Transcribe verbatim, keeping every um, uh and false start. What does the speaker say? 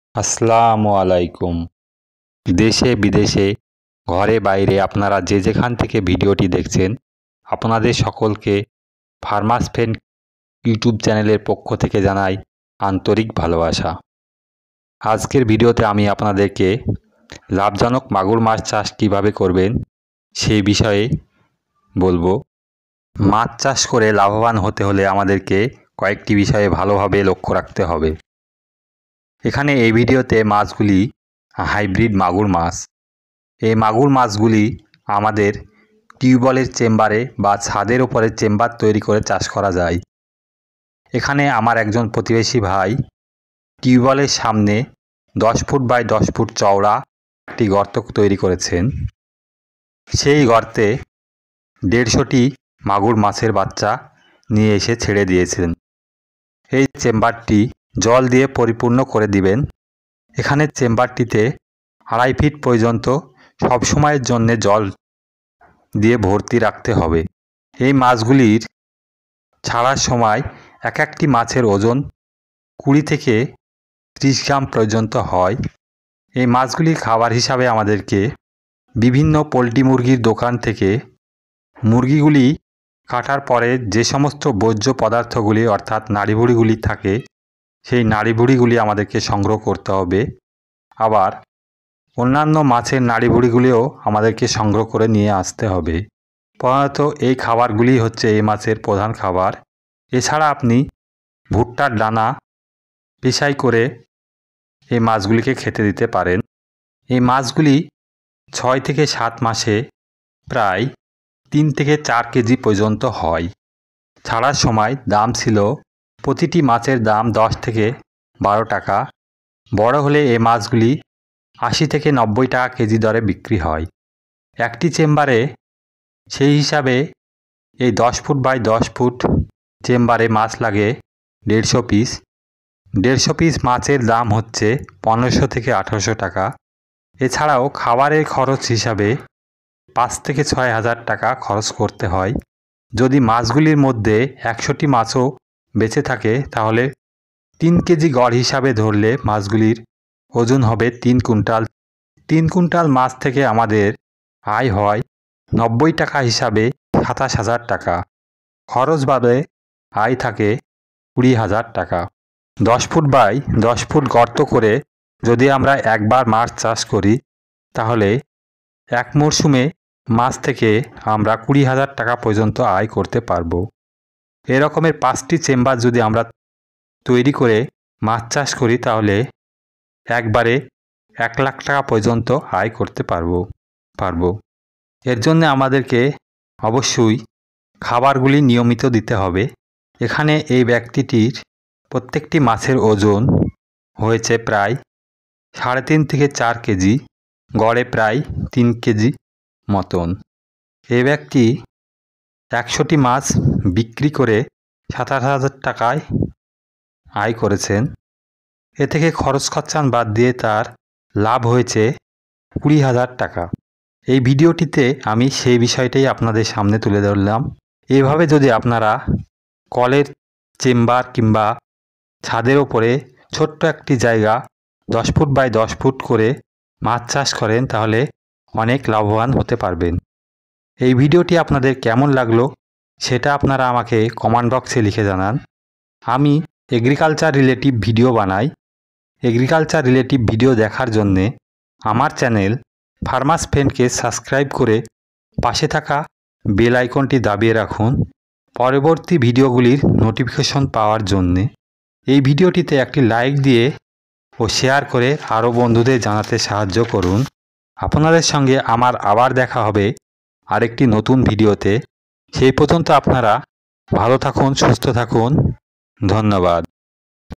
আসসালামু আলাইকুম। দেশে বিদেশে ঘরে বাইরে আপনারা যে যেখান থেকে ভিডিওটি দেখছেন আপনাদের সকলকে ফার্মার্স ফ্রেন্ড ইউটিউব চ্যানেলের পক্ষ থেকে জানাই আন্তরিক ভালোবাসা। আজকের ভিডিওতে আমি আপনাদেরকে লাভজনক মাগুর মাছ চাষ কীভাবে করবেন সেই বিষয়ে বলবো। মাছ চাষ করে লাভবান হতে হলে আমাদেরকে কয়েকটি বিষয়ে ভালোভাবে লক্ষ্য রাখতে হবে। এখানে এই ভিডিওতে মাছগুলি হাইব্রিড মাগুর মাছ। এই মাগুর মাছগুলি আমাদের টিউবওয়েলের চেম্বারে বা ছাদের ওপরে চেম্বার তৈরি করে চাষ করা যায়। এখানে আমার একজন প্রতিবেশী ভাই টিউবওয়েলের সামনে দশ ফুট বাই দশ ফুট চওড়া একটি গর্ত তৈরি করেছেন। সেই গর্তে দেড়শোটি মাগুর মাছের বাচ্চা নিয়ে এসে ছেড়ে দিয়েছেন। এই চেম্বারটি জল দিয়ে পরিপূর্ণ করে দিবেন। এখানে চেম্বারটিতে আড়াই ফিট পর্যন্ত সবসময়ের জন্যে জল দিয়ে ভর্তি রাখতে হবে। এই মাছগুলির ছাড়ার সময় এক একটি মাছের ওজন কুড়ি থেকে ত্রিশ গ্রাম পর্যন্ত হয়। এই মাছগুলি খাবার হিসাবে আমাদেরকে বিভিন্ন পোলট্রি মুরগির দোকান থেকে মুরগিগুলি কাটার পরে যে সমস্ত বর্জ্য পদার্থগুলি অর্থাৎ নাড়িভুড়িগুলি থাকে সেই নাড়িভুড়িগুলি আমাদেরকে সংগ্রহ করতে হবে। আবার অন্যান্য মাছের নাড়িভুড়িগুলিও আমাদেরকে সংগ্রহ করে নিয়ে আসতে হবে। প্রধানত এই খাবারগুলি হচ্ছে এই মাছের প্রধান খাবার। এছাড়া আপনি ভুট্টার দানা পেশাই করে এই মাছগুলিকে খেতে দিতে পারেন। এই মাছগুলি ছয় থেকে সাত মাসে প্রায় তিন থেকে চার কেজি পর্যন্ত হয়। ছাড়ার সময় দাম ছিল প্রতিটি মাছের দাম দশ থেকে বারো টাকা। বড় হলে এই মাছগুলি আশি থেকে নব্বই টাকা কেজি দরে বিক্রি হয়। একটি চেম্বারে সেই হিসাবে এই দশ ফুট বাই দশ ফুট চেম্বারে মাছ লাগে দেড়শো পিস। দেড়শো পিস মাছের দাম হচ্ছে পনেরোশো থেকে আঠারোশো টাকা। এছাড়াও খাবারের খরচ হিসাবে পাঁচ থেকে ছয় হাজার টাকা খরচ করতে হয়। যদি মাছগুলির মধ্যে একশোটি মাছও বেঁচে থাকে তাহলে তিন কেজি গড় হিসাবে ধরলে মাছগুলির ওজন হবে তিন কুইন্টাল। তিন কুইন্টাল মাছ থেকে আমাদের আয় হয় নব্বই টাকা হিসাবে সাতাশ হাজার টাকা। খরচ বাদে আয় থাকে কুড়ি হাজার টাকা। দশ ফুট বাই দশ ফুট গর্ত করে যদি আমরা একবার মাছ চাষ করি তাহলে এক মরশুমে মাছ থেকে আমরা কুড়ি হাজার টাকা পর্যন্ত আয় করতে পারবো। এরকমের পাঁচটি চেম্বার যদি আমরা তৈরি করে মাছ চাষ করি তাহলে একবারে এক লাখ টাকা পর্যন্ত আয় করতে পারবো পারবো এর জন্য আমাদেরকে অবশ্যই খাবারগুলি নিয়মিত দিতে হবে। এখানে এই ব্যক্তিটির প্রত্যেকটি মাছের ওজন হয়েছে প্রায় সাড়ে তিন থেকে চার কেজি, গড়ে প্রায় তিন কেজি মতন। এই ব্যক্তি একশোটি মাছ বিক্রি করে সাতাশ হাজার টাকায় আয় করেছেন। এ থেকে খরচ খরচান বাদ দিয়ে তার লাভ হয়েছে কুড়ি হাজার টাকা। এই ভিডিওটিতে আমি সেই বিষয়টাই আপনাদের সামনে তুলে ধরলাম। এইভাবে যদি আপনারা কলের চেম্বার কিংবা ছাদের ওপরে ছোট্ট একটি জায়গা দশ ফুট বাই দশ ফুট করে মাছ চাষ করেন তাহলে অনেক লাভবান হতে পারবেন। এই ভিডিওটি আপনাদের কেমন লাগলো সেটা আপনারা আমাকে কমেন্ট বক্সে লিখে জানান। আমি এগ্রিকালচার রিলেটিভ ভিডিও বানাই। এগ্রিকালচার রিলেটিভ ভিডিও দেখার জন্যে আমার চ্যানেল ফার্মার্স ফ্রেন্ডকে সাবস্ক্রাইব করে পাশে থাকা বেল আইকনটি দাবিয়ে রাখুন পরবর্তী ভিডিওগুলির নোটিফিকেশন পাওয়ার জন্যে। এই ভিডিওটিতে একটি লাইক দিয়ে ও শেয়ার করে আরও বন্ধুদের জানাতে সাহায্য করুন। আপনাদের সঙ্গে আমার আবার দেখা হবে আরেকটি নতুন ভিডিওতে। সেই পর্যন্ত আপনারা ভালো থাকুন, সুস্থ থাকুন। ধন্যবাদ।